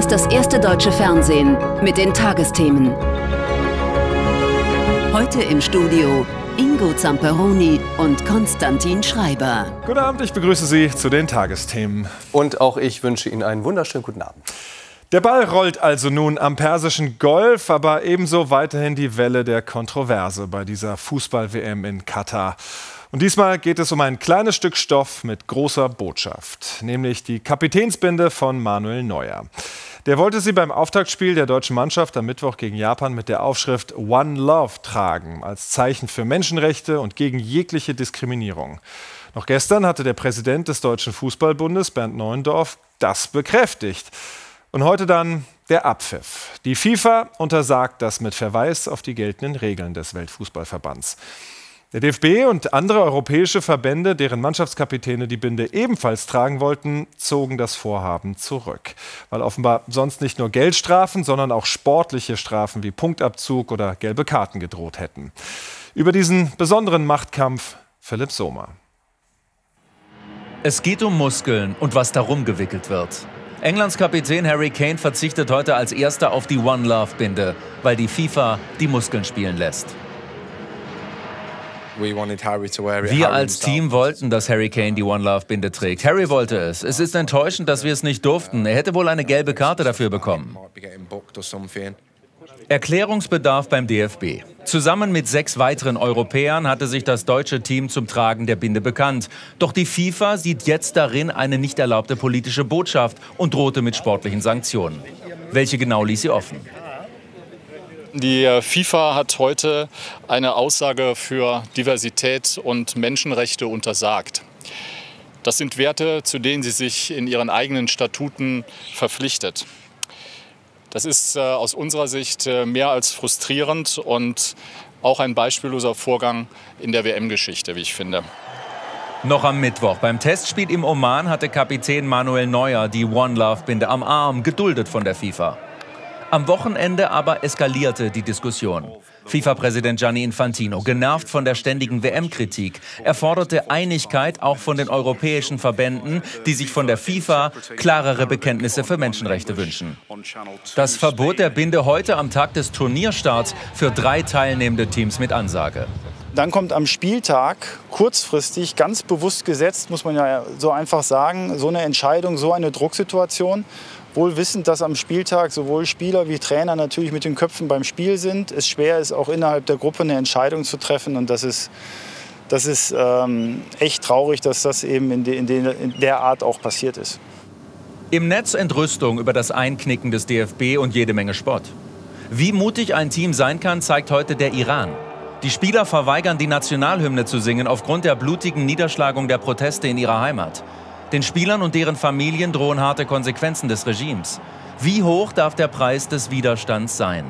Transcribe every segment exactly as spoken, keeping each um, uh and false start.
ist das erste deutsche Fernsehen mit den Tagesthemen. Heute im Studio Ingo Zamperoni und Konstantin Schreiber. Guten Abend, ich begrüße Sie zu den Tagesthemen. Und auch ich wünsche Ihnen einen wunderschönen guten Abend. Der Ball rollt also nun am Persischen Golf, aber ebenso weiterhin die Welle der Kontroverse bei dieser Fußball-W M in Katar. Und diesmal geht es um ein kleines Stück Stoff mit großer Botschaft, nämlich die Kapitänsbinde von Manuel Neuer. Der wollte sie beim Auftaktspiel der deutschen Mannschaft am Mittwoch gegen Japan mit der Aufschrift One Love tragen, als Zeichen für Menschenrechte und gegen jegliche Diskriminierung. Noch gestern hatte der Präsident des Deutschen Fußballbundes, Bernd Neuendorf, das bekräftigt. Und heute dann der Abpfiff. Die FIFA untersagt das mit Verweis auf die geltenden Regeln des Weltfußballverbands. Der D F B und andere europäische Verbände, deren Mannschaftskapitäne die Binde ebenfalls tragen wollten, zogen das Vorhaben zurück. Weil offenbar sonst nicht nur Geldstrafen, sondern auch sportliche Strafen wie Punktabzug oder gelbe Karten gedroht hätten. Über diesen besonderen Machtkampf Philipp Sommer. Es geht um Muskeln und was darum gewickelt wird. Englands Kapitän Harry Kane verzichtet heute als erster auf die One Love Binde, weil die FIFA die Muskeln spielen lässt. Wir als Team wollten, dass Harry Kane die One Love Binde trägt. Harry wollte es. Es ist enttäuschend, dass wir es nicht durften. Er hätte wohl eine gelbe Karte dafür bekommen. Erklärungsbedarf beim D F B. Zusammen mit sechs weiteren Europäern hatte sich das deutsche Team zum Tragen der Binde bekannt. Doch die FIFA sieht jetzt darin eine nicht erlaubte politische Botschaft und drohte mit sportlichen Sanktionen. Welche genau ließ sie offen? Die FIFA hat heute eine Aussage für Diversität und Menschenrechte untersagt. Das sind Werte, zu denen sie sich in ihren eigenen Statuten verpflichtet. Das ist äh, aus unserer Sicht äh, mehr als frustrierend und auch ein beispielloser Vorgang in der W M-Geschichte, wie ich finde. Noch am Mittwoch beim Testspiel im Oman hatte Kapitän Manuel Neuer die One Love Binde am Arm, geduldet von der FIFA. Am Wochenende aber eskalierte die Diskussion. FIFA-Präsident Gianni Infantino, genervt von der ständigen W M-Kritik, er forderte Einigkeit auch von den europäischen Verbänden, die sich von der FIFA klarere Bekenntnisse für Menschenrechte wünschen. Das Verbot der Binde heute am Tag des Turnierstarts für drei teilnehmende Teams mit Ansage. Dann kommt am Spieltag, kurzfristig, ganz bewusst gesetzt, muss man ja so einfach sagen, so eine Entscheidung, so eine Drucksituation. Wohl wissend, dass am Spieltag sowohl Spieler wie Trainer natürlich mit den Köpfen beim Spiel sind. Es schwer ist, auch innerhalb der Gruppe eine Entscheidung zu treffen. Und das ist, das ist ähm, echt traurig, dass das eben in, de, in, de, in der Art auch passiert ist. Im Netz Entrüstung über das Einknicken des D F B und jede Menge Spott. Wie mutig ein Team sein kann, zeigt heute der Iran. Die Spieler verweigern, die Nationalhymne zu singen aufgrund der blutigen Niederschlagung der Proteste in ihrer Heimat. Den Spielern und deren Familien drohen harte Konsequenzen des Regimes. Wie hoch darf der Preis des Widerstands sein?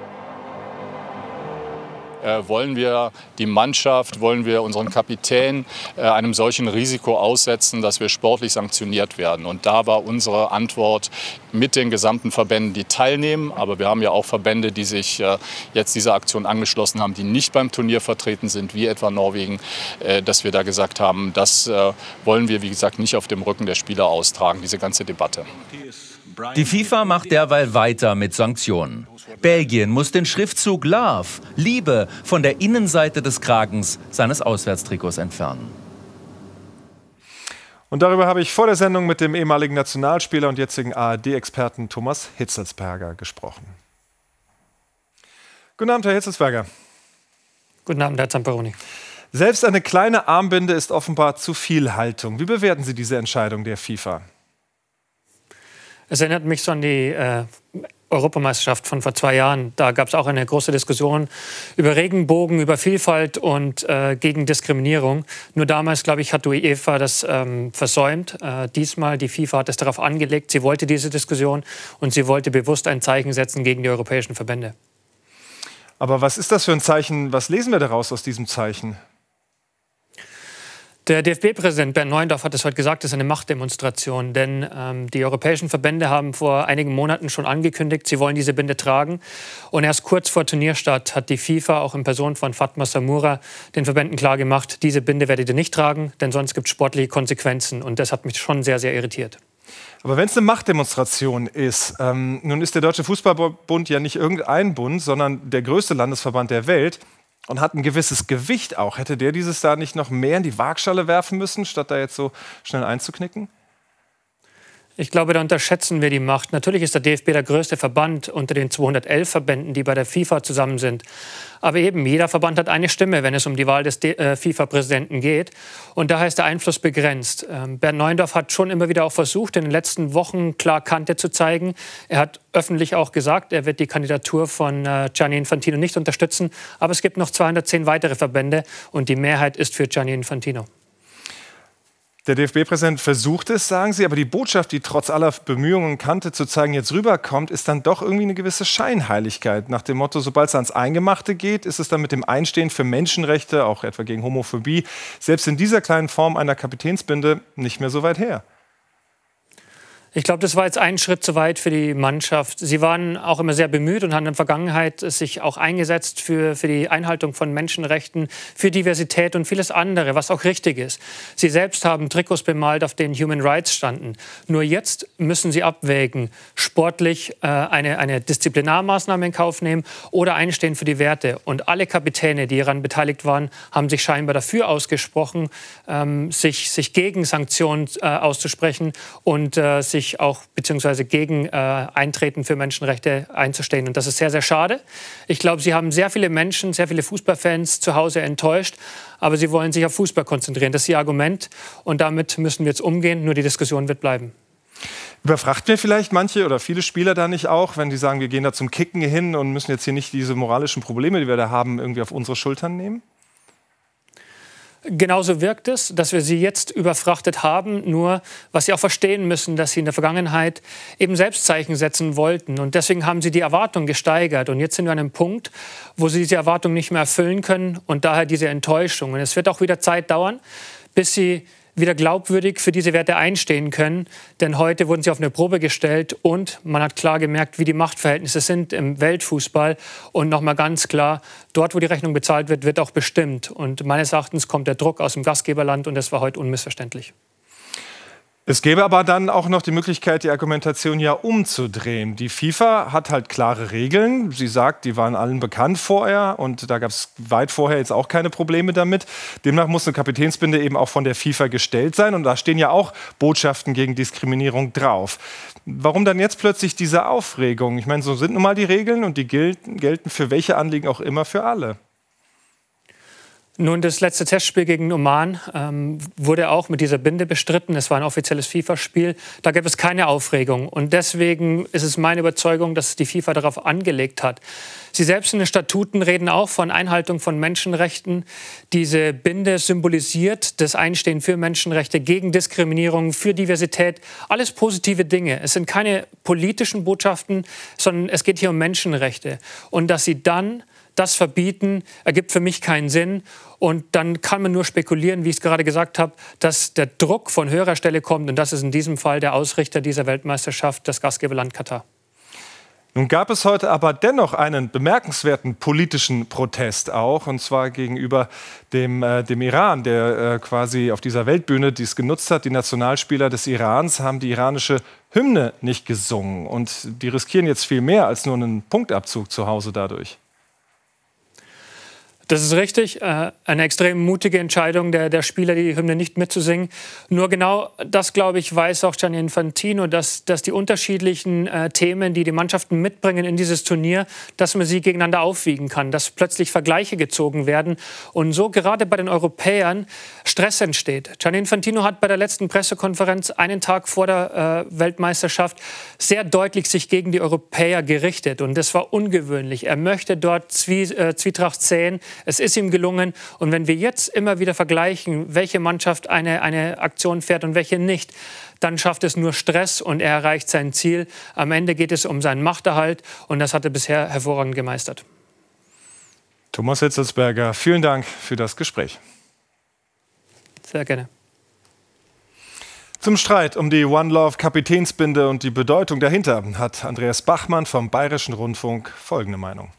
Äh, wollen wir die Mannschaft, wollen wir unseren Kapitän äh, einem solchen Risiko aussetzen, dass wir sportlich sanktioniert werden? Und da war unsere Antwort mit den gesamten Verbänden, die teilnehmen. Aber wir haben ja auch Verbände, die sich äh, jetzt dieser Aktion angeschlossen haben, die nicht beim Turnier vertreten sind, wie etwa Norwegen, äh, dass wir da gesagt haben, das äh, wollen wir, wie gesagt, nicht auf dem Rücken der Spieler austragen, diese ganze Debatte. Die FIFA macht derweil weiter mit Sanktionen. Belgien muss den Schriftzug Love, Liebe, von der Innenseite des Kragens seines Auswärtstrikots entfernen. Und darüber habe ich vor der Sendung mit dem ehemaligen Nationalspieler und jetzigen A R D-Experten Thomas Hitzelsperger gesprochen. Guten Abend, Herr Hitzelsperger. Guten Abend, Herr Zamperoni. Selbst eine kleine Armbinde ist offenbar zu viel Haltung. Wie bewerten Sie diese Entscheidung der FIFA? Es erinnert mich so an die äh, Europameisterschaft von vor zwei Jahren. Da gab es auch eine große Diskussion über Regenbogen, über Vielfalt und äh, gegen Diskriminierung. Nur damals, glaube ich, hat die UEFA das ähm, versäumt. Äh, diesmal, die FIFA hat es darauf angelegt. Sie wollte diese Diskussion und sie wollte bewusst ein Zeichen setzen gegen die europäischen Verbände. Aber was ist das für ein Zeichen? Was lesen wir daraus aus diesem Zeichen? Der D F B-Präsident Bernd Neuendorf hat es heute gesagt, es ist eine Machtdemonstration. Denn ähm, die europäischen Verbände haben vor einigen Monaten schon angekündigt, sie wollen diese Binde tragen. Und erst kurz vor Turnierstart hat die FIFA auch in Person von Fatma Samoura den Verbänden klargemacht, diese Binde werdet ihr nicht tragen, denn sonst gibt es sportliche Konsequenzen. Und das hat mich schon sehr, sehr irritiert. Aber wenn es eine Machtdemonstration ist, ähm, nun ist der Deutsche Fußballbund ja nicht irgendein Bund, sondern der größte Landesverband der Welt und hat ein gewisses Gewicht auch. Hätte der dieses da nicht noch mehr in die Waagschale werfen müssen, statt da jetzt so schnell einzuknicken? Ich glaube, da unterschätzen wir die Macht. Natürlich ist der D F B der größte Verband unter den zweihundertelf Verbänden, die bei der FIFA zusammen sind. Aber eben, jeder Verband hat eine Stimme, wenn es um die Wahl des äh, FIFA-Präsidenten geht. Und daher ist der Einfluss begrenzt. Ähm, Bernd Neuendorf hat schon immer wieder auch versucht, in den letzten Wochen klar Kante zu zeigen. Er hat öffentlich auch gesagt, er wird die Kandidatur von äh, Gianni Infantino nicht unterstützen. Aber es gibt noch zweihundertzehn weitere Verbände und die Mehrheit ist für Gianni Infantino. Der D F B-Präsident versucht es, sagen Sie, aber die Botschaft, die trotz aller Bemühungen, Kante zu zeigen, jetzt rüberkommt, ist dann doch irgendwie eine gewisse Scheinheiligkeit. Nach dem Motto, sobald es ans Eingemachte geht, ist es dann mit dem Einstehen für Menschenrechte, auch etwa gegen Homophobie, selbst in dieser kleinen Form einer Kapitänsbinde nicht mehr so weit her. Ich glaube, das war jetzt ein Schritt zu weit für die Mannschaft. Sie waren auch immer sehr bemüht und haben in der Vergangenheit sich auch eingesetzt für, für die Einhaltung von Menschenrechten, für Diversität und vieles andere, was auch richtig ist. Sie selbst haben Trikots bemalt, auf denen Human Rights standen. Nur jetzt müssen sie abwägen, sportlich äh, eine, eine Disziplinarmaßnahme in Kauf nehmen oder einstehen für die Werte. Und alle Kapitäne, die daran beteiligt waren, haben sich scheinbar dafür ausgesprochen, ähm, sich, sich gegen Sanktionen äh, auszusprechen und äh, sich auch beziehungsweise gegen äh, Eintreten für Menschenrechte einzustehen. Und das ist sehr, sehr schade. Ich glaube, sie haben sehr viele Menschen, sehr viele Fußballfans zu Hause enttäuscht, aber sie wollen sich auf Fußball konzentrieren. Das ist ihr Argument und damit müssen wir jetzt umgehen. Nur die Diskussion wird bleiben. Überfragt mir vielleicht manche oder viele Spieler da nicht auch, wenn die sagen, wir gehen da zum Kicken hin und müssen jetzt hier nicht diese moralischen Probleme, die wir da haben, irgendwie auf unsere Schultern nehmen? Genauso wirkt es, dass wir sie jetzt überfrachtet haben. Nur, was sie auch verstehen müssen, dass sie in der Vergangenheit eben selbst Zeichen setzen wollten. Und deswegen haben sie die Erwartung gesteigert. Und jetzt sind wir an einem Punkt, wo sie diese Erwartung nicht mehr erfüllen können. Und daher diese Enttäuschung. Und es wird auch wieder Zeit dauern, bis sie wieder glaubwürdig für diese Werte einstehen können. Denn heute wurden sie auf eine Probe gestellt und man hat klar gemerkt, wie die Machtverhältnisse sind im Weltfußball. Und nochmal ganz klar, dort, wo die Rechnung bezahlt wird, wird auch bestimmt. Und meines Erachtens kommt der Druck aus dem Gastgeberland und das war heute unmissverständlich. Es gäbe aber dann auch noch die Möglichkeit, die Argumentation ja umzudrehen. Die FIFA hat halt klare Regeln. Sie sagt, die waren allen bekannt vorher und da gab es weit vorher jetzt auch keine Probleme damit. Demnach muss eine Kapitänsbinde eben auch von der FIFA gestellt sein und da stehen ja auch Botschaften gegen Diskriminierung drauf. Warum dann jetzt plötzlich diese Aufregung? Ich meine, so sind nun mal die Regeln und die gelten, gelten für welche Anliegen auch immer für alle. Nun, das letzte Testspiel gegen Oman ähm, wurde auch mit dieser Binde bestritten. Es war ein offizielles FIFA-Spiel. Da gab es keine Aufregung. Und deswegen ist es meine Überzeugung, dass die FIFA darauf angelegt hat. Sie selbst in den Statuten reden auch von Einhaltung von Menschenrechten. Diese Binde symbolisiert das Einstehen für Menschenrechte, gegen Diskriminierung, für Diversität. Alles positive Dinge. Es sind keine politischen Botschaften, sondern es geht hier um Menschenrechte. Und dass sie dann das verbieten, ergibt für mich keinen Sinn. Und dann kann man nur spekulieren, wie ich es gerade gesagt habe, dass der Druck von höherer Stelle kommt. Und das ist in diesem Fall der Ausrichter dieser Weltmeisterschaft, das Gastgeberland Katar. Nun gab es heute aber dennoch einen bemerkenswerten politischen Protest auch, und zwar gegenüber dem, äh, dem Iran, der äh, quasi auf dieser Weltbühne dies genutzt hat. Die Nationalspieler des Irans haben die iranische Hymne nicht gesungen. Und die riskieren jetzt viel mehr als nur einen Punktabzug zu Hause dadurch. Das ist richtig. Äh, eine extrem mutige Entscheidung der, der Spieler, die Hymne nicht mitzusingen. Nur genau das, glaube ich, weiß auch Gianni Infantino, dass, dass die unterschiedlichen äh, Themen, die die Mannschaften mitbringen in dieses Turnier, dass man sie gegeneinander aufwiegen kann, dass plötzlich Vergleiche gezogen werden und so gerade bei den Europäern Stress entsteht. Gianni Infantino hat bei der letzten Pressekonferenz einen Tag vor der äh, Weltmeisterschaft sehr deutlich sich gegen die Europäer gerichtet und das war ungewöhnlich. Er möchte dort Zwie, äh, Zwietracht säen. Es ist ihm gelungen. Und wenn wir jetzt immer wieder vergleichen, welche Mannschaft eine, eine Aktion fährt und welche nicht, dann schafft es nur Stress und er erreicht sein Ziel. Am Ende geht es um seinen Machterhalt und das hat er bisher hervorragend gemeistert. Thomas Hitzelsberger, vielen Dank für das Gespräch. Sehr gerne. Zum Streit um die One Love Kapitänsbinde und die Bedeutung dahinter hat Andreas Bachmann vom Bayerischen Rundfunk folgende Meinung.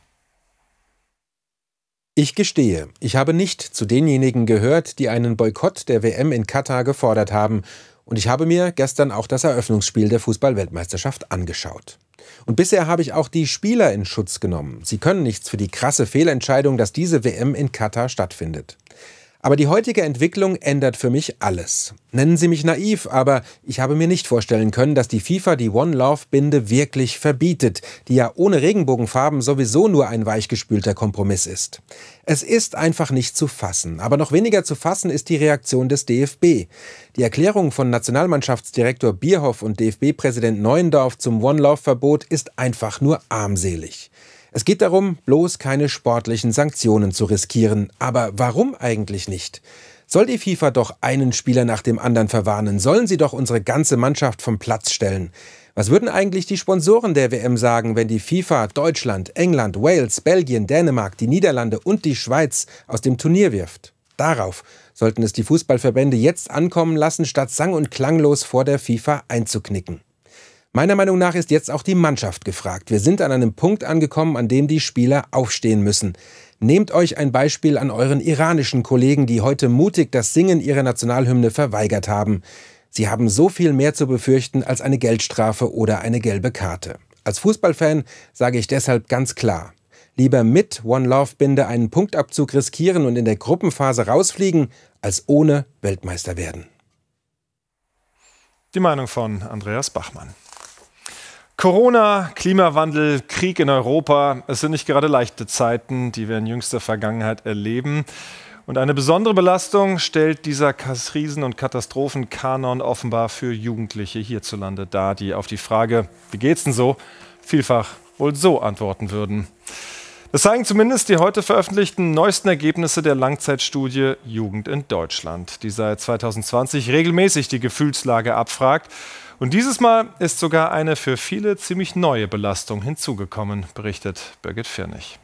Ich gestehe, ich habe nicht zu denjenigen gehört, die einen Boykott der W M in Katar gefordert haben. Und ich habe mir gestern auch das Eröffnungsspiel der Fußball-Weltmeisterschaft angeschaut. Und bisher habe ich auch die Spieler in Schutz genommen. Sie können nichts für die krasse Fehlentscheidung, dass diese W M in Katar stattfindet. Aber die heutige Entwicklung ändert für mich alles. Nennen Sie mich naiv, aber ich habe mir nicht vorstellen können, dass die FIFA die One Love Binde wirklich verbietet, die ja ohne Regenbogenfarben sowieso nur ein weichgespülter Kompromiss ist. Es ist einfach nicht zu fassen, aber noch weniger zu fassen ist die Reaktion des D F B. Die Erklärung von Nationalmannschaftsdirektor Bierhoff und D F B-Präsident Neuendorf zum One Love Verbot ist einfach nur armselig. Es geht darum, bloß keine sportlichen Sanktionen zu riskieren. Aber warum eigentlich nicht? Soll die FIFA doch einen Spieler nach dem anderen verwarnen? Sollen sie doch unsere ganze Mannschaft vom Platz stellen? Was würden eigentlich die Sponsoren der W M sagen, wenn die FIFA Deutschland, England, Wales, Belgien, Dänemark, die Niederlande und die Schweiz aus dem Turnier wirft? Darauf sollten es die Fußballverbände jetzt ankommen lassen, statt sang- und klanglos vor der FIFA einzuknicken. Meiner Meinung nach ist jetzt auch die Mannschaft gefragt. Wir sind an einem Punkt angekommen, an dem die Spieler aufstehen müssen. Nehmt euch ein Beispiel an euren iranischen Kollegen, die heute mutig das Singen ihrer Nationalhymne verweigert haben. Sie haben so viel mehr zu befürchten als eine Geldstrafe oder eine gelbe Karte. Als Fußballfan sage ich deshalb ganz klar: Lieber mit One Love Binde einen Punktabzug riskieren und in der Gruppenphase rausfliegen, als ohne Weltmeister werden. Die Meinung von Andreas Bachmann. Corona, Klimawandel, Krieg in Europa, es sind nicht gerade leichte Zeiten, die wir in jüngster Vergangenheit erleben. Und eine besondere Belastung stellt dieser Krisen- und Katastrophenkanon offenbar für Jugendliche hierzulande dar, die auf die Frage, wie geht's denn so, vielfach wohl so antworten würden. Das zeigen zumindest die heute veröffentlichten neuesten Ergebnisse der Langzeitstudie Jugend in Deutschland, die seit zweitausendzwanzig regelmäßig die Gefühlslage abfragt. Und dieses Mal ist sogar eine für viele ziemlich neue Belastung hinzugekommen, berichtet Birgit Firnig.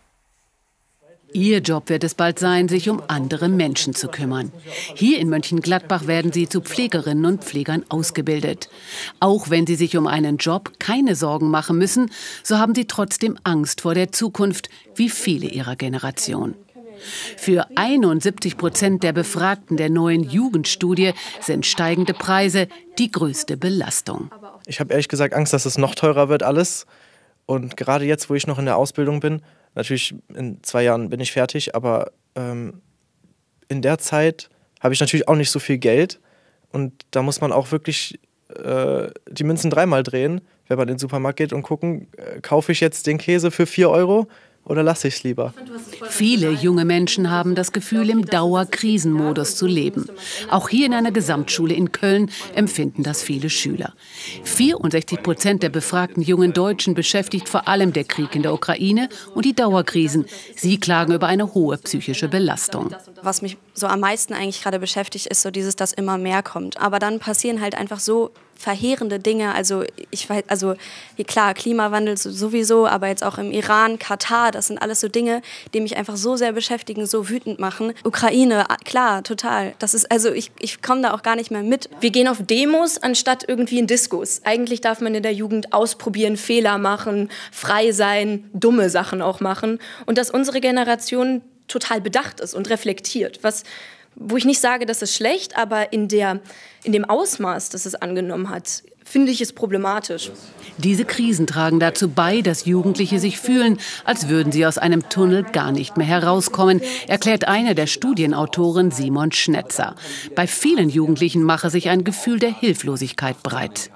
Ihr Job wird es bald sein, sich um andere Menschen zu kümmern. Hier in Mönchengladbach werden sie zu Pflegerinnen und Pflegern ausgebildet. Auch wenn sie sich um einen Job keine Sorgen machen müssen, so haben sie trotzdem Angst vor der Zukunft, wie viele ihrer Generation. Für einundsiebzig Prozent der Befragten der neuen Jugendstudie sind steigende Preise die größte Belastung. Ich habe ehrlich gesagt Angst, dass es noch teurer wird alles. Und gerade jetzt, wo ich noch in der Ausbildung bin, natürlich in zwei Jahren bin ich fertig, aber ähm, in der Zeit habe ich natürlich auch nicht so viel Geld. Und da muss man auch wirklich äh, die Münzen dreimal drehen, wenn man in den Supermarkt geht und gucken, äh, kaufe ich jetzt den Käse für vier Euro? Oder lasse ich es lieber? Viele junge Menschen haben das Gefühl, im Dauerkrisenmodus zu leben. Auch hier in einer Gesamtschule in Köln empfinden das viele Schüler. vierundsechzig Prozent der befragten jungen Deutschen beschäftigt vor allem der Krieg in der Ukraine und die Dauerkrisen. Sie klagen über eine hohe psychische Belastung. Was mich so am meisten eigentlich gerade beschäftigt, ist so dieses, dass immer mehr kommt. Aber dann passieren halt einfach so verheerende Dinge. Also ich weiß, also klar, Klimawandel sowieso, aber jetzt auch im Iran, Katar, das sind alles so Dinge, die mich einfach so sehr beschäftigen, so wütend machen. Ukraine, klar, total. Das ist, also ich, ich komme da auch gar nicht mehr mit. Wir gehen auf Demos anstatt irgendwie in Diskos. Eigentlich darf man in der Jugend ausprobieren, Fehler machen, frei sein, dumme Sachen auch machen. Und dass unsere Generation total bedacht ist und reflektiert, was wo ich nicht sage, das ist schlecht, aber in, der, in dem Ausmaß, das es angenommen hat, finde ich es problematisch. Diese Krisen tragen dazu bei, dass Jugendliche sich fühlen, als würden sie aus einem Tunnel gar nicht mehr herauskommen, erklärt eine der Studienautoren Simon Schnetzer. Bei vielen Jugendlichen mache sich ein Gefühl der Hilflosigkeit breit.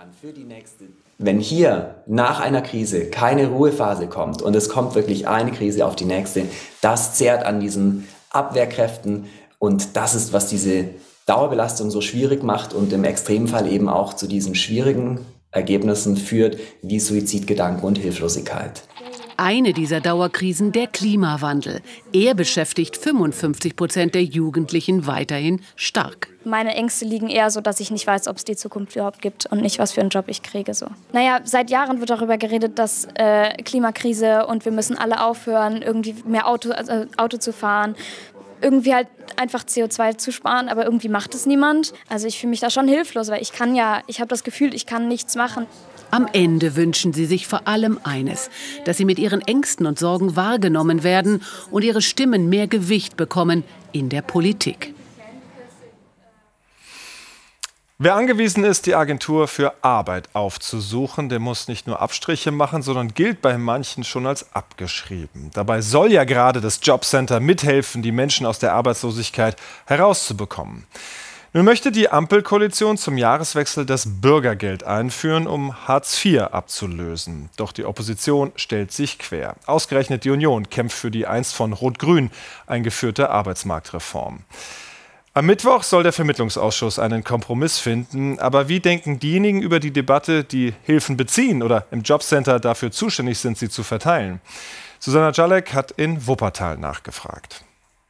Wenn hier nach einer Krise keine Ruhephase kommt und es kommt wirklich eine Krise auf die nächste, das zehrt an diesen Abwehrkräften. Und das ist, was diese Dauerbelastung so schwierig macht und im Extremfall eben auch zu diesen schwierigen Ergebnissen führt, wie Suizidgedanken und Hilflosigkeit. Eine dieser Dauerkrisen, der Klimawandel. Er beschäftigt fünfundfünfzig Prozent der Jugendlichen weiterhin stark. Meine Ängste liegen eher so, dass ich nicht weiß, ob es die Zukunft überhaupt gibt und nicht, was für einen Job ich kriege. So. Naja, seit Jahren wird darüber geredet, dass äh, Klimakrise und wir müssen alle aufhören, irgendwie mehr Auto, also Auto zu fahren. Irgendwie halt einfach C O zwei zu sparen, aber irgendwie macht es niemand. Also ich fühle mich da schon hilflos, weil ich kann ja, ich habe das Gefühl, ich kann nichts machen. Am Ende wünschen sie sich vor allem eines, dass sie mit ihren Ängsten und Sorgen wahrgenommen werden und ihre Stimmen mehr Gewicht bekommen in der Politik. Wer angewiesen ist, die Agentur für Arbeit aufzusuchen, der muss nicht nur Abstriche machen, sondern gilt bei manchen schon als abgeschrieben. Dabei soll ja gerade das Jobcenter mithelfen, die Menschen aus der Arbeitslosigkeit herauszubekommen. Nun möchte die Ampelkoalition zum Jahreswechsel das Bürgergeld einführen, um Hartz vier abzulösen. Doch die Opposition stellt sich quer. Ausgerechnet die Union kämpft für die einst von Rot-Grün eingeführte Arbeitsmarktreform. Am Mittwoch soll der Vermittlungsausschuss einen Kompromiss finden. Aber wie denken diejenigen über die Debatte, die Hilfen beziehen oder im Jobcenter dafür zuständig sind, sie zu verteilen? Susanna Jalek hat in Wuppertal nachgefragt.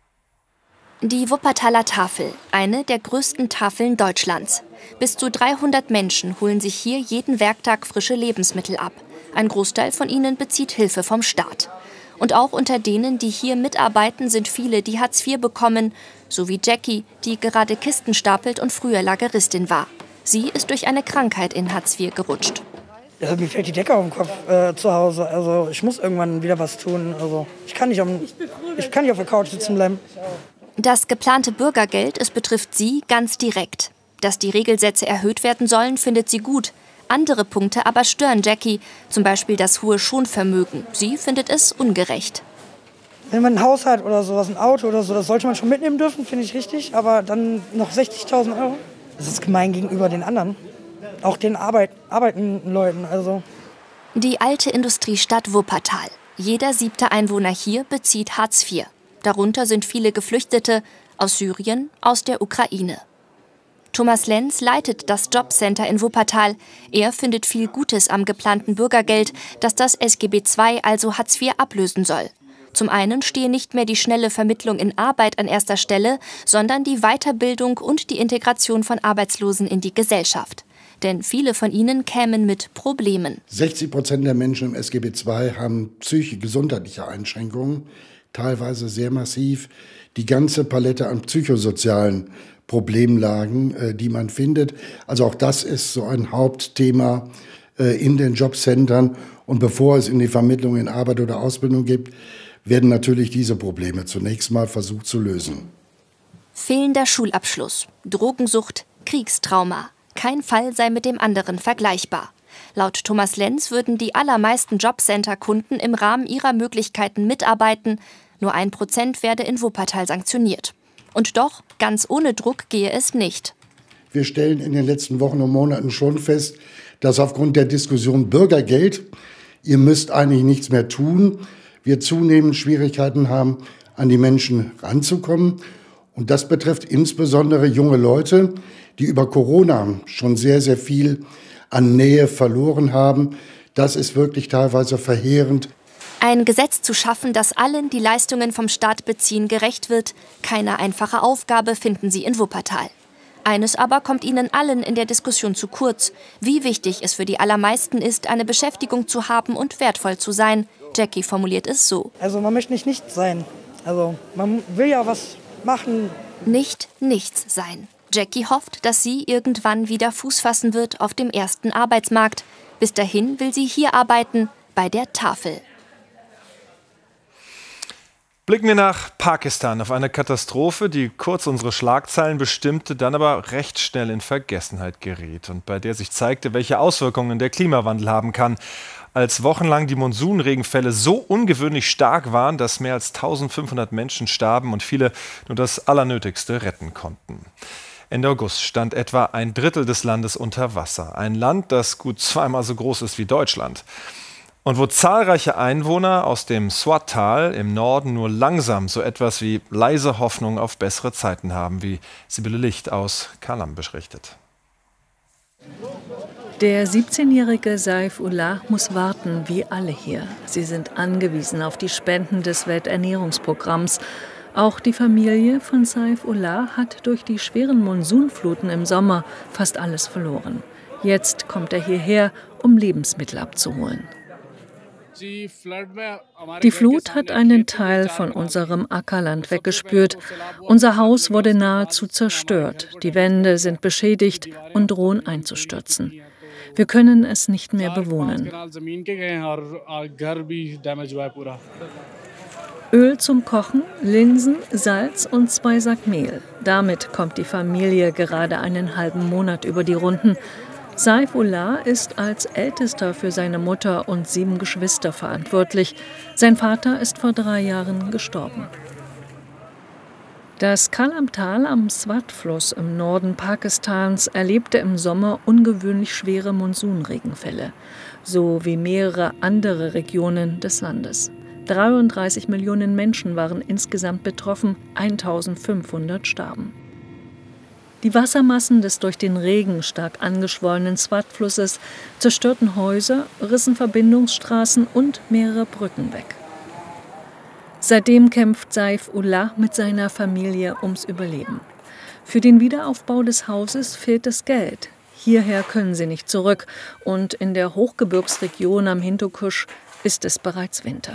Die Wuppertaler Tafel, eine der größten Tafeln Deutschlands. Bis zu dreihundert Menschen holen sich hier jeden Werktag frische Lebensmittel ab. Ein Großteil von ihnen bezieht Hilfe vom Staat. Und auch unter denen, die hier mitarbeiten, sind viele, die Hartz vier bekommen, so wie Jackie, die gerade Kisten stapelt und früher Lageristin war. Sie ist durch eine Krankheit in Hartz vier gerutscht. Ja, mir fällt die Decke auf den Kopf äh, zu Hause. Also ich muss irgendwann wieder was tun. Also ich kann nicht, am, ich kann nicht auf der Couch sitzen bleiben. Das geplante Bürgergeld, es betrifft sie ganz direkt. Dass die Regelsätze erhöht werden sollen, findet sie gut. Andere Punkte aber stören Jackie, zum Beispiel das hohe Schonvermögen. Sie findet es ungerecht. Wenn man ein Haus hat oder sowas, ein Auto oder so, das sollte man schon mitnehmen dürfen, finde ich richtig. Aber dann noch sechzigtausend Euro, das ist gemein gegenüber den anderen. Auch den Arbeit, arbeitenden Leuten. Also. Die alte Industriestadt Wuppertal. Jeder siebte Einwohner hier bezieht Hartz vier. Darunter sind viele Geflüchtete aus Syrien, aus der Ukraine. Thomas Lenz leitet das Jobcenter in Wuppertal. Er findet viel Gutes am geplanten Bürgergeld, das das S G B zwei, also Hartz vier, ablösen soll. Zum einen stehe nicht mehr die schnelle Vermittlung in Arbeit an erster Stelle, sondern die Weiterbildung und die Integration von Arbeitslosen in die Gesellschaft. Denn viele von ihnen kämen mit Problemen. sechzig Prozent der Menschen im S G B zwei haben psychische, gesundheitliche Einschränkungen, teilweise sehr massiv. Die ganze Palette an psychosozialen Problemlagen, die man findet. Also auch das ist so ein Hauptthema in den Jobcentern. Und bevor es in die Vermittlung in Arbeit oder Ausbildung gibt, werden natürlich diese Probleme zunächst mal versucht zu lösen. Fehlender Schulabschluss, Drogensucht, Kriegstrauma. Kein Fall sei mit dem anderen vergleichbar. Laut Thomas Lenz würden die allermeisten Jobcenter-Kunden im Rahmen ihrer Möglichkeiten mitarbeiten. Nur ein Prozent werde in Wuppertal sanktioniert. Und doch, ganz ohne Druck gehe es nicht. Wir stellen in den letzten Wochen und Monaten schon fest, dass aufgrund der Diskussion Bürgergeld, ihr müsst eigentlich nichts mehr tun, wir zunehmend Schwierigkeiten haben, an die Menschen ranzukommen. Und das betrifft insbesondere junge Leute, die über Corona schon sehr, sehr viel an Nähe verloren haben. Das ist wirklich teilweise verheerend. Ein Gesetz zu schaffen, das allen, die Leistungen vom Staat beziehen, gerecht wird, keine einfache Aufgabe, finden sie in Wuppertal. Eines aber kommt ihnen allen in der Diskussion zu kurz: wie wichtig es für die allermeisten ist, eine Beschäftigung zu haben und wertvoll zu sein. Jackie formuliert es so. Also man möchte nicht nichts sein. Also man will ja was machen. Nicht nichts sein. Jackie hofft, dass sie irgendwann wieder Fuß fassen wird auf dem ersten Arbeitsmarkt. Bis dahin will sie hier arbeiten, bei der Tafel. Blicken wir nach Pakistan auf eine Katastrophe, die kurz unsere Schlagzeilen bestimmte, dann aber recht schnell in Vergessenheit geriet und bei der sich zeigte, welche Auswirkungen der Klimawandel haben kann. Als wochenlang die Monsunregenfälle so ungewöhnlich stark waren, dass mehr als eintausendfünfhundert Menschen starben und viele nur das Allernötigste retten konnten. Ende August stand etwa ein Drittel des Landes unter Wasser. Ein Land, das gut zweimal so groß ist wie Deutschland. Und wo zahlreiche Einwohner aus dem Swat-Tal im Norden nur langsam so etwas wie leise Hoffnung auf bessere Zeiten haben, wie Sibylle Licht aus Kalam berichtet. Der siebzehnjährige Saifullah muss warten, wie alle hier. Sie sind angewiesen auf die Spenden des Welternährungsprogramms. Auch die Familie von Saifullah hat durch die schweren Monsunfluten im Sommer fast alles verloren. Jetzt kommt er hierher, um Lebensmittel abzuholen. Die Flut hat einen Teil von unserem Ackerland weggespült. Unser Haus wurde nahezu zerstört. Die Wände sind beschädigt und drohen einzustürzen. Wir können es nicht mehr bewohnen. Öl zum Kochen, Linsen, Salz und zwei Sack Mehl. Damit kommt die Familie gerade einen halben Monat über die Runden. Saifullah ist als Ältester für seine Mutter und sieben Geschwister verantwortlich. Sein Vater ist vor drei Jahren gestorben. Das Kalam-Tal am Swat-Fluss im Norden Pakistans erlebte im Sommer ungewöhnlich schwere Monsunregenfälle, so wie mehrere andere Regionen des Landes. dreiunddreißig Millionen Menschen waren insgesamt betroffen, eintausendfünfhundert starben. Die Wassermassen des durch den Regen stark angeschwollenen Swat-Flusses zerstörten Häuser, rissen Verbindungsstraßen und mehrere Brücken weg. Seitdem kämpft Saifullah mit seiner Familie ums Überleben. Für den Wiederaufbau des Hauses fehlt das Geld. Hierher können sie nicht zurück und in der Hochgebirgsregion am Hindukusch ist es bereits Winter.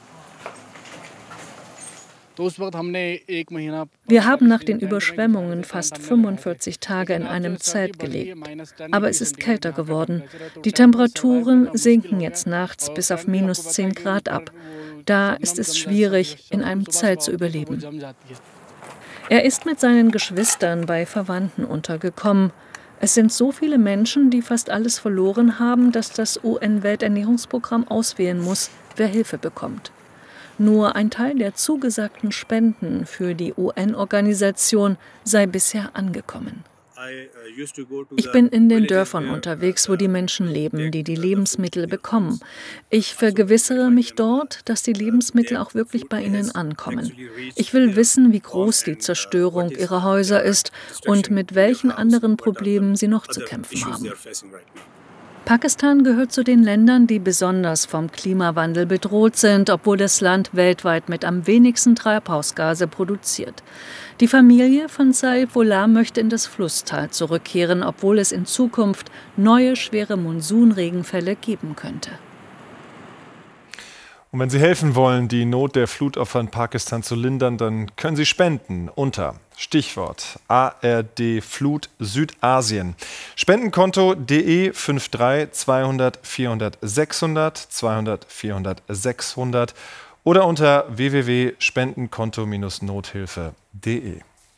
Wir haben nach den Überschwemmungen fast fünfundvierzig Tage in einem Zelt gelebt. Aber es ist kälter geworden. Die Temperaturen sinken jetzt nachts bis auf minus zehn Grad ab. Da ist es schwierig, in einem Zelt zu überleben. Er ist mit seinen Geschwistern bei Verwandten untergekommen. Es sind so viele Menschen, die fast alles verloren haben, dass das U N-Welternährungsprogramm auswählen muss, wer Hilfe bekommt. Nur ein Teil der zugesagten Spenden für die U N-Organisation sei bisher angekommen. Ich bin in den Dörfern unterwegs, wo die Menschen leben, die die Lebensmittel bekommen. Ich vergewissere mich dort, dass die Lebensmittel auch wirklich bei ihnen ankommen. Ich will wissen, wie groß die Zerstörung ihrer Häuser ist und mit welchen anderen Problemen sie noch zu kämpfen haben. Pakistan gehört zu den Ländern, die besonders vom Klimawandel bedroht sind, obwohl das Land weltweit mit am wenigsten Treibhausgase produziert. Die Familie von Saifullah möchte in das Flusstal zurückkehren, obwohl es in Zukunft neue schwere Monsunregenfälle geben könnte. Und wenn Sie helfen wollen, die Not der Flutopfer in Pakistan zu lindern, dann können Sie spenden unter Stichwort A R D Flut Südasien. Spendenkonto de fünf drei zweihundert vierhundert sechshundert zweihundert vierhundert sechshundert oder unter w w w punkt spendenkonto nothilfe punkt de.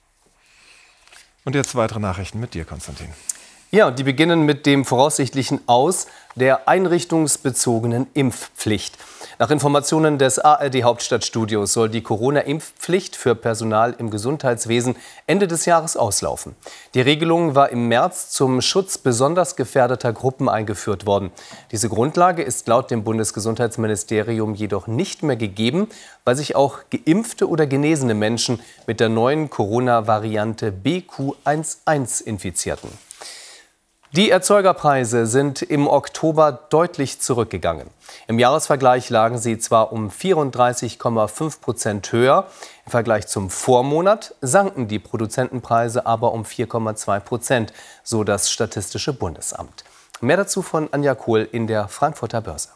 Und jetzt weitere Nachrichten mit dir, Konstantin. Ja, und die beginnen mit dem voraussichtlichen Aus der einrichtungsbezogenen Impfpflicht. Nach Informationen des A R D-Hauptstadtstudios soll die Corona-Impfpflicht für Personal im Gesundheitswesen Ende des Jahres auslaufen. Die Regelung war im März zum Schutz besonders gefährdeter Gruppen eingeführt worden. Diese Grundlage ist laut dem Bundesgesundheitsministerium jedoch nicht mehr gegeben, weil sich auch geimpfte oder genesene Menschen mit der neuen Corona-Variante B Q eins eins infizierten. Die Erzeugerpreise sind im Oktober deutlich zurückgegangen. Im Jahresvergleich lagen sie zwar um vierunddreißig Komma fünf Prozent höher, im Vergleich zum Vormonat sanken die Produzentenpreise aber um vier Komma zwei Prozent, so das Statistische Bundesamt. Mehr dazu von Anja Kohl in der Frankfurter Börse.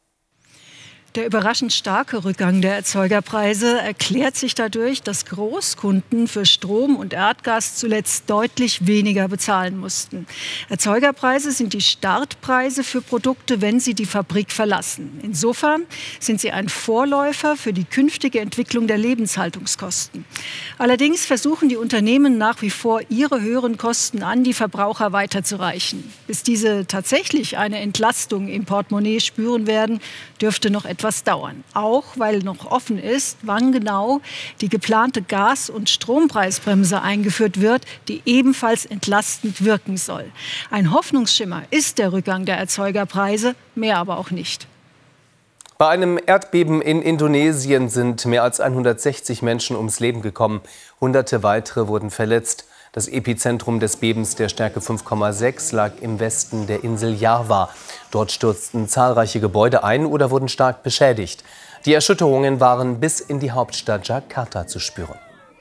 Der überraschend starke Rückgang der Erzeugerpreise erklärt sich dadurch, dass Großkunden für Strom und Erdgas zuletzt deutlich weniger bezahlen mussten. Erzeugerpreise sind die Startpreise für Produkte, wenn sie die Fabrik verlassen. Insofern sind sie ein Vorläufer für die künftige Entwicklung der Lebenshaltungskosten. Allerdings versuchen die Unternehmen nach wie vor, ihre höheren Kosten an die Verbraucher weiterzureichen. Bis diese tatsächlich eine Entlastung im Portemonnaie spüren werden, dürfte noch etwas dauern. Auch weil noch offen ist, wann genau die geplante Gas- und Strompreisbremse eingeführt wird, die ebenfalls entlastend wirken soll. Ein Hoffnungsschimmer ist der Rückgang der Erzeugerpreise, mehr aber auch nicht. Bei einem Erdbeben in Indonesien sind mehr als hundertsechzig Menschen ums Leben gekommen. Hunderte weitere wurden verletzt. Das Epizentrum des Bebens der Stärke fünf Komma sechs lag im Westen der Insel Java. Dort stürzten zahlreiche Gebäude ein oder wurden stark beschädigt. Die Erschütterungen waren bis in die Hauptstadt Jakarta zu spüren.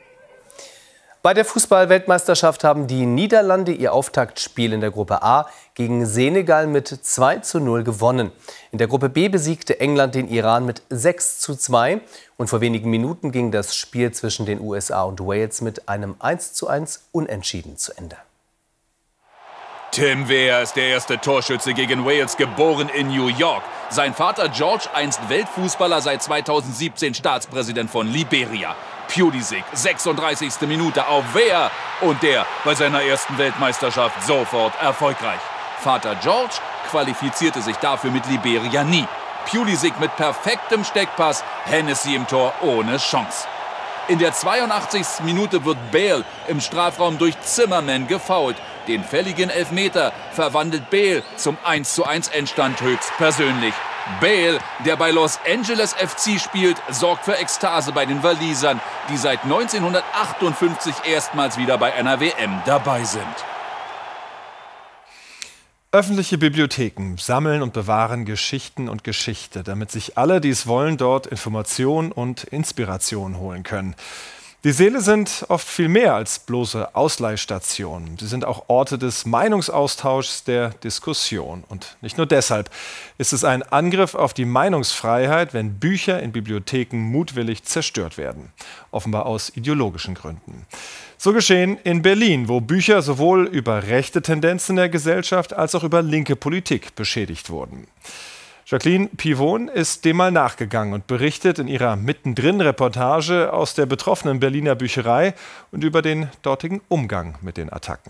Bei der Fußball-Weltmeisterschaft haben die Niederlande ihr Auftaktspiel in der Gruppe A gegen Senegal mit zwei zu null gewonnen. In der Gruppe B besiegte England den Iran mit sechs zu zwei. Und vor wenigen Minuten ging das Spiel zwischen den U S A und Wales mit einem eins zu eins Unentschieden zu Ende. Tim Weah ist der erste Torschütze gegen Wales, geboren in New York. Sein Vater George, einst Weltfußballer, seit zweitausendsiebzehn Staatspräsident von Liberia. Pulisic, sechsunddreißigste Minute auf Weah und der bei seiner ersten Weltmeisterschaft sofort erfolgreich. Vater George qualifizierte sich dafür mit Liberia nie. Pulisic mit perfektem Steckpass, Hennessy im Tor ohne Chance. In der zweiundachtzigsten Minute wird Bale im Strafraum durch Zimmerman gefoult. Den fälligen Elfmeter verwandelt Bale zum eins zu eins Endstand höchstpersönlich. Bale, der bei Los Angeles F C spielt, sorgt für Ekstase bei den Walisern, die seit neunzehnhundertachtundfünfzig erstmals wieder bei einer W M dabei sind. Öffentliche Bibliotheken sammeln und bewahren Geschichten und Geschichte, damit sich alle, die es wollen, dort Information und Inspiration holen können. Die Säle sind oft viel mehr als bloße Ausleihstationen. Sie sind auch Orte des Meinungsaustauschs, der Diskussion. Und nicht nur deshalb ist es ein Angriff auf die Meinungsfreiheit, wenn Bücher in Bibliotheken mutwillig zerstört werden. Offenbar aus ideologischen Gründen. So geschehen in Berlin, wo Bücher sowohl über rechte Tendenzen der Gesellschaft als auch über linke Politik beschädigt wurden. Jacqueline Pivon ist dem mal nachgegangen und berichtet in ihrer Mittendrin-Reportage aus der betroffenen Berliner Bücherei und über den dortigen Umgang mit den Attacken.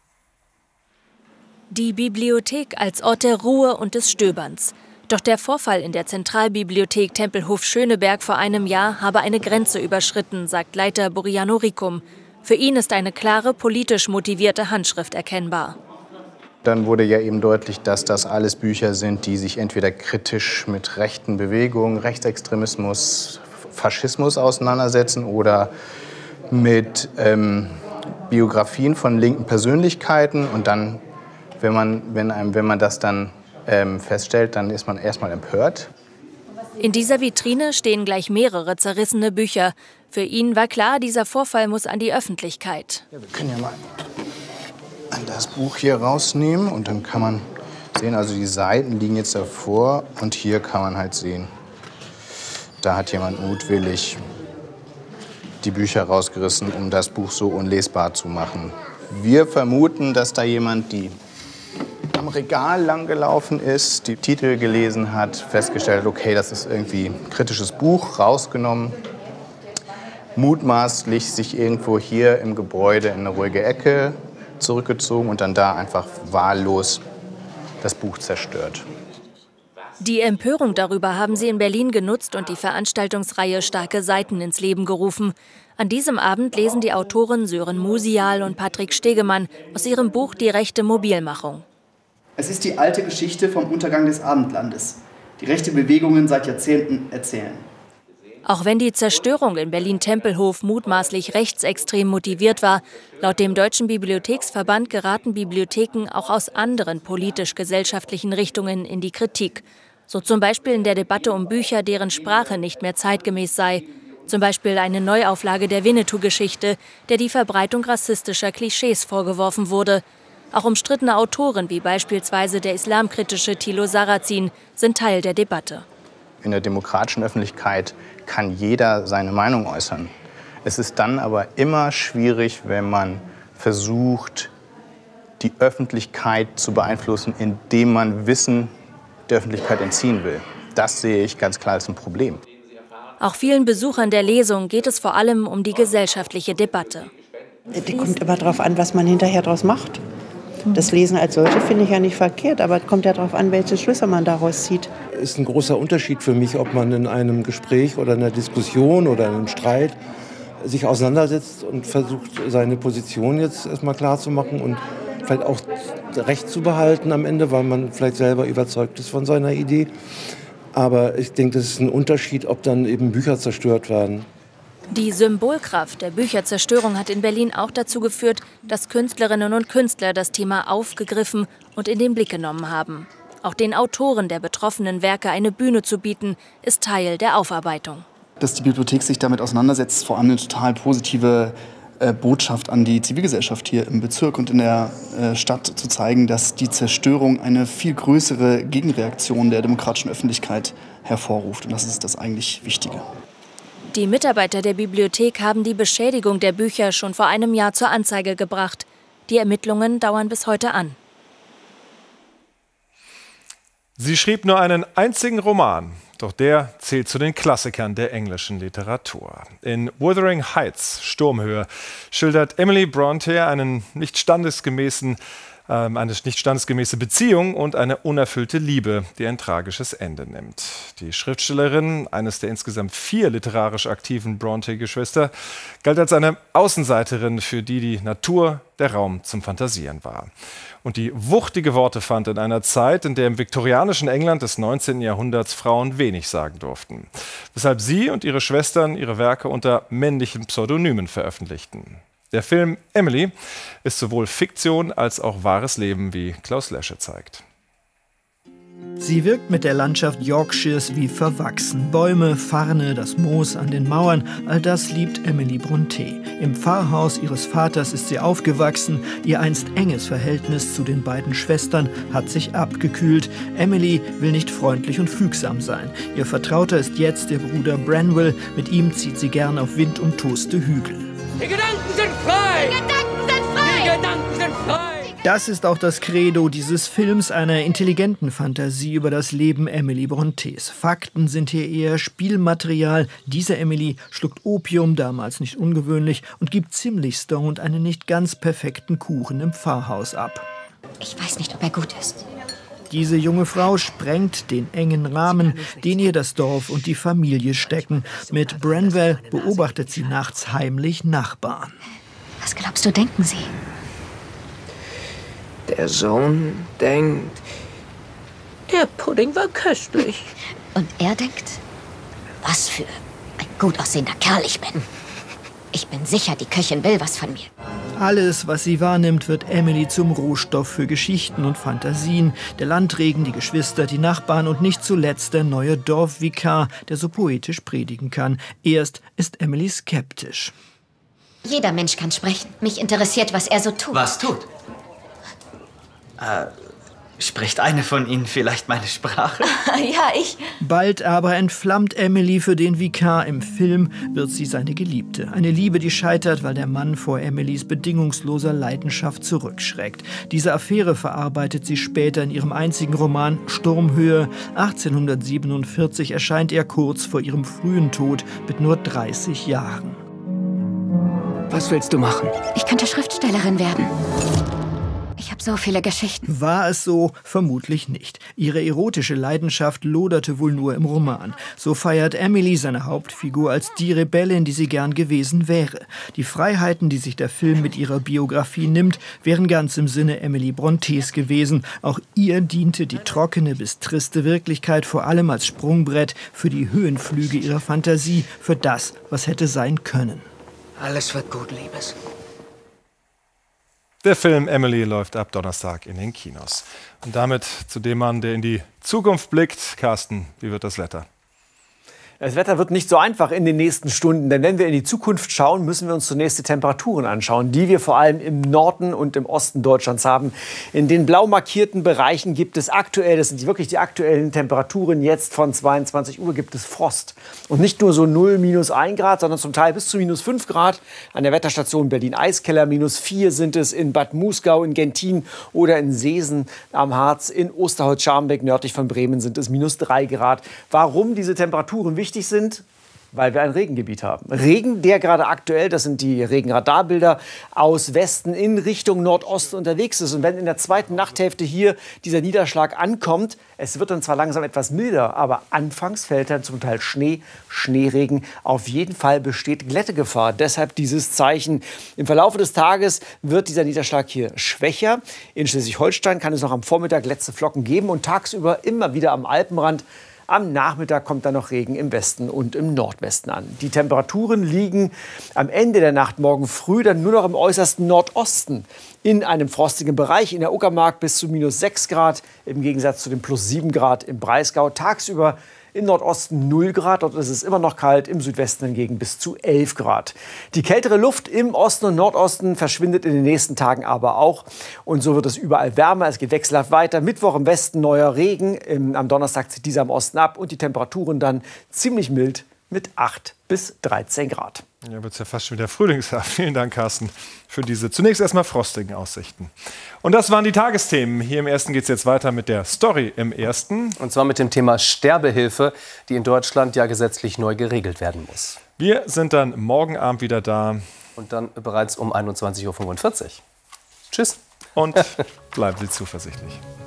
Die Bibliothek als Ort der Ruhe und des Stöberns. Doch der Vorfall in der Zentralbibliothek Tempelhof-Schöneberg vor einem Jahr habe eine Grenze überschritten, sagt Leiter Buriano Ricum. Für ihn ist eine klare, politisch motivierte Handschrift erkennbar. Dann wurde ja eben deutlich, dass das alles Bücher sind, die sich entweder kritisch mit rechten Bewegungen, Rechtsextremismus, Faschismus auseinandersetzen oder mit ähm, Biografien von linken Persönlichkeiten. Und dann, wenn man, wenn einem, wenn man das dann ähm, feststellt, dann ist man erstmal empört. In dieser Vitrine stehen gleich mehrere zerrissene Bücher. Für ihn war klar, dieser Vorfall muss an die Öffentlichkeit. Ja, wir können ja mal das Buch hier rausnehmen und dann kann man sehen, also die Seiten liegen jetzt davor und hier kann man halt sehen, da hat jemand mutwillig die Bücher rausgerissen, um das Buch so unlesbar zu machen. Wir vermuten, dass da jemand, die am Regal lang gelaufen ist, die Titel gelesen hat, festgestellt hat, okay, das ist irgendwie ein kritisches Buch, rausgenommen, mutmaßlich sich irgendwo hier im Gebäude in eine ruhige Ecke zurückgezogen und dann da einfach wahllos das Buch zerstört. Die Empörung darüber haben sie in Berlin genutzt und die Veranstaltungsreihe Starke Seiten ins Leben gerufen. An diesem Abend lesen die Autoren Sören Musial und Patrick Stegemann aus ihrem Buch Die rechte Mobilmachung. Es ist die alte Geschichte vom Untergang des Abendlandes, die rechte Bewegungen seit Jahrzehnten erzählen. Auch wenn die Zerstörung in Berlin-Tempelhof mutmaßlich rechtsextrem motiviert war, laut dem Deutschen Bibliotheksverband geraten Bibliotheken auch aus anderen politisch-gesellschaftlichen Richtungen in die Kritik. So zum Beispiel in der Debatte um Bücher, deren Sprache nicht mehr zeitgemäß sei. Zum Beispiel eine Neuauflage der Winnetou-Geschichte, der die Verbreitung rassistischer Klischees vorgeworfen wurde. Auch umstrittene Autoren wie beispielsweise der islamkritische Thilo Sarrazin sind Teil der Debatte. In der demokratischen Öffentlichkeit kann jeder seine Meinung äußern. Es ist dann aber immer schwierig, wenn man versucht, die Öffentlichkeit zu beeinflussen, indem man Wissen der Öffentlichkeit entziehen will. Das sehe ich ganz klar als ein Problem. Auch vielen Besuchern der Lesung geht es vor allem um die gesellschaftliche Debatte. Es kommt immer darauf an, was man hinterher daraus macht. Das Lesen als solche finde ich ja nicht verkehrt, aber es kommt ja darauf an, welche Schlüsse man daraus zieht. Es ist ein großer Unterschied für mich, ob man in einem Gespräch oder einer Diskussion oder einem Streit sich auseinandersetzt und versucht, seine Position jetzt erstmal klar zu machen und vielleicht auch Recht zu behalten am Ende, weil man vielleicht selber überzeugt ist von seiner Idee. Aber ich denke, das ist ein Unterschied, ob dann eben Bücher zerstört werden. Die Symbolkraft der Bücherzerstörung hat in Berlin auch dazu geführt, dass Künstlerinnen und Künstler das Thema aufgegriffen und in den Blick genommen haben. Auch den Autoren der betroffenen Werke eine Bühne zu bieten, ist Teil der Aufarbeitung. Dass die Bibliothek sich damit auseinandersetzt, ist vor allem eine total positive äh, Botschaft an die Zivilgesellschaft hier im Bezirk und in der äh, Stadt, zu zeigen, dass die Zerstörung eine viel größere Gegenreaktion der demokratischen Öffentlichkeit hervorruft. Und das ist das eigentlich Wichtige. Die Mitarbeiter der Bibliothek haben die Beschädigung der Bücher schon vor einem Jahr zur Anzeige gebracht. Die Ermittlungen dauern bis heute an. Sie schrieb nur einen einzigen Roman, doch der zählt zu den Klassikern der englischen Literatur. In Wuthering Heights, Sturmhöhe, schildert Emily Brontë einen nicht standesgemäßen eine nicht standesgemäße Beziehung und eine unerfüllte Liebe, die ein tragisches Ende nimmt. Die Schriftstellerin, eines der insgesamt vier literarisch aktiven Brontë-Geschwister, galt als eine Außenseiterin, für die die Natur der Raum zum Fantasieren war. Und die wuchtige Worte fand in einer Zeit, in der im viktorianischen England des neunzehnten Jahrhunderts Frauen wenig sagen durften, weshalb sie und ihre Schwestern ihre Werke unter männlichen Pseudonymen veröffentlichten. Der Film Emily ist sowohl Fiktion als auch wahres Leben, wie Klaus Lesche zeigt. Sie wirkt mit der Landschaft Yorkshires wie verwachsen. Bäume, Farne, das Moos an den Mauern, all das liebt Emily Brontë. Im Pfarrhaus ihres Vaters ist sie aufgewachsen. Ihr einst enges Verhältnis zu den beiden Schwestern hat sich abgekühlt. Emily will nicht freundlich und fügsam sein. Ihr Vertrauter ist jetzt der Bruder Branwell. Mit ihm zieht sie gern auf windumtoste Hügel. Die Gedanken sind frei! Die Gedanken sind frei! Die Gedanken sind frei! Das ist auch das Credo dieses Films, einer intelligenten Fantasie über das Leben Emily Brontës. Fakten sind hier eher Spielmaterial. Diese Emily schluckt Opium, damals nicht ungewöhnlich, und gibt ziemlich stoned einen nicht ganz perfekten Kuchen im Pfarrhaus ab. Ich weiß nicht, ob er gut ist. Diese junge Frau sprengt den engen Rahmen, den ihr das Dorf und die Familie stecken. Mit Branwell beobachtet sie nachts heimlich Nachbarn. Was glaubst du, denken sie? Der Sohn denkt, der Pudding war köstlich. Und er denkt, was für ein gut aussehender Kerl ich bin. Ich bin sicher, die Köchin will was von mir. Alles, was sie wahrnimmt, wird Emily zum Rohstoff für Geschichten und Fantasien. Der Landregen, die Geschwister, die Nachbarn und nicht zuletzt der neue Dorfvikar, der so poetisch predigen kann. Erst ist Emily skeptisch. Jeder Mensch kann sprechen. Mich interessiert, was er so tut. Was tut? Äh, spricht eine von Ihnen vielleicht meine Sprache? Ja, ich. Bald aber entflammt Emily für den Vikar. Im Film wird sie seine Geliebte. Eine Liebe, die scheitert, weil der Mann vor Emilys bedingungsloser Leidenschaft zurückschreckt. Diese Affäre verarbeitet sie später in ihrem einzigen Roman Sturmhöhe. achtzehnhundertsiebenundvierzig erscheint er kurz vor ihrem frühen Tod mit nur dreißig Jahren. Was willst du machen? Ich könnte Schriftstellerin werden. Ich habe so viele Geschichten. War es so? Vermutlich nicht. Ihre erotische Leidenschaft loderte wohl nur im Roman. So feiert Emily seine Hauptfigur als die Rebellin, die sie gern gewesen wäre. Die Freiheiten, die sich der Film mit ihrer Biografie nimmt, wären ganz im Sinne Emily Brontës gewesen. Auch ihr diente die trockene bis triste Wirklichkeit vor allem als Sprungbrett für die Höhenflüge ihrer Fantasie, für das, was hätte sein können. Alles wird gut, Liebes. Der Film Emily läuft ab Donnerstag in den Kinos. Und damit zu dem Mann, der in die Zukunft blickt. Carsten, wie wird das Wetter? Das Wetter wird nicht so einfach in den nächsten Stunden, denn wenn wir in die Zukunft schauen, müssen wir uns zunächst die Temperaturen anschauen, die wir vor allem im Norden und im Osten Deutschlands haben. In den blau markierten Bereichen gibt es aktuell, das sind wirklich die aktuellen Temperaturen, jetzt von zweiundzwanzig Uhr gibt es Frost. Und nicht nur so null, minus ein Grad, sondern zum Teil bis zu minus fünf Grad. An der Wetterstation Berlin-Eiskeller minus vier sind es in Bad Muskau, in Gentin oder in Seesen am Harz. In Osterholz-Scharmbeck nördlich von Bremen sind es minus drei Grad. Warum diese Temperaturen wichtig sind? Weil wir ein Regengebiet haben. Regen, der gerade aktuell, das sind die Regenradarbilder, aus Westen in Richtung Nordosten unterwegs ist. Und wenn in der zweiten Nachthälfte hier dieser Niederschlag ankommt, es wird dann zwar langsam etwas milder, aber anfangs fällt dann zum Teil Schnee, Schneeregen. Auf jeden Fall besteht Glättegefahr. Deshalb dieses Zeichen. Im Verlauf des Tages wird dieser Niederschlag hier schwächer. In Schleswig-Holstein kann es noch am Vormittag letzte Flocken geben und tagsüber immer wieder am Alpenrand. Am Nachmittag kommt dann noch Regen im Westen und im Nordwesten an. Die Temperaturen liegen am Ende der Nacht morgen früh dann nur noch im äußersten Nordosten in einem frostigen Bereich. In der Uckermark bis zu minus sechs Grad, im Gegensatz zu den plus sieben Grad im Breisgau. Tagsüber im Nordosten null Grad, dort ist es immer noch kalt, im Südwesten hingegen bis zu elf Grad. Die kältere Luft im Osten und Nordosten verschwindet in den nächsten Tagen aber auch. Und so wird es überall wärmer, es geht wechselhaft weiter. Mittwoch im Westen neuer Regen, im, am Donnerstag zieht dieser im Osten ab und die Temperaturen dann ziemlich mild mit acht bis dreizehn Grad. Ja, wird es ja fast schon wieder frühlingshaft. Vielen Dank, Carsten, für diese zunächst erstmal frostigen Aussichten. Und das waren die Tagesthemen. Hier im Ersten geht es jetzt weiter mit der Story im Ersten. Und zwar mit dem Thema Sterbehilfe, die in Deutschland ja gesetzlich neu geregelt werden muss. Wir sind dann morgen Abend wieder da. Und dann bereits um einundzwanzig Uhr fünfundvierzig. Tschüss. Und bleiben Sie zuversichtlich.